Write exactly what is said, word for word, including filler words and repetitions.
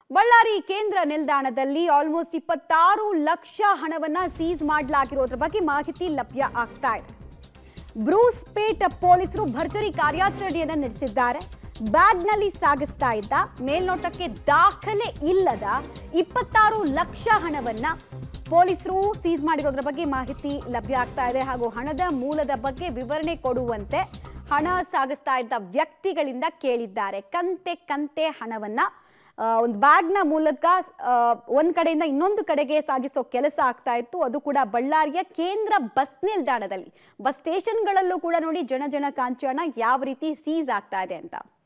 ಬಳ್ಳಾರಿ ಕೇಂದ್ರ ನಿಲ್ದಾಣದಲ್ಲಿ ಆಲ್ಮೋಸ್ಟ್ ಇಪ್ಪತ್ತಾರು ಲಕ್ಷ ಹಣವನ್ನ ಸೀಸ್ ಮಾಡಲಾಗಿರೋದ್ರ ಬಗ್ಗೆ ಮಾಹಿತಿ ಲಭ್ಯ ಆಗ್ತಾ ಇದೆ. ಬ್ರೂಸ್ಪೇಟ್ ಪೊಲೀಸರು ಭರ್ಜರಿ ಕಾರ್ಯಾಚರಣೆಯನ್ನು ನಡೆಸಿದ್ದಾರೆ. ಬ್ಯಾಗ್ನಲ್ಲಿ ಸಾಗಿಸ್ತಾ ಇದ್ದ ಮೇಲ್ನೋಟಕ್ಕೆ ದಾಖಲೆ ಇಲ್ಲದ ಇಪ್ಪತ್ತಾರು ಲಕ್ಷ ಹಣವನ್ನ ಪೊಲೀಸರು ಸೀಸ್ ಮಾಡಿರೋದ್ರ ಬಗ್ಗೆ ಮಾಹಿತಿ ಲಭ್ಯ ಆಗ್ತಾ ಇದೆ. ಹಾಗೂ ಹಣದ ಮೂಲದ ಬಗ್ಗೆ ವಿವರಣೆ ಕೊಡುವಂತೆ ಹಣ ಸಾಗಿಸ್ತಾ ಇದ್ದ ವ್ಯಕ್ತಿಗಳಿಂದ ಕೇಳಿದ್ದಾರೆ. ಕಂತೆ ಕಂತೆ ಹಣವನ್ನ ಒಂದು ಬ್ಯಾಗ್ನ ಮೂಲಕ ಒಂದ್ ಕಡೆಯಿಂದ ಇನ್ನೊಂದು ಕಡೆಗೆ ಸಾಗಿಸೋ ಕೆಲಸ ಆಗ್ತಾ ಇತ್ತು. ಅದು ಕೂಡ ಬಳ್ಳಾರಿಯ ಕೇಂದ್ರ ಬಸ್ ನಿಲ್ದಾಣದಲ್ಲಿ. ಬಸ್ ಸ್ಟೇಷನ್ಗಳಲ್ಲೂ ಕೂಡ ನೋಡಿ ಜನ ಜನ ಕಾಂಚಾಣ ಯಾವ ರೀತಿ ಸೀಸ್ ಆಗ್ತಾ ಇದೆ ಅಂತ.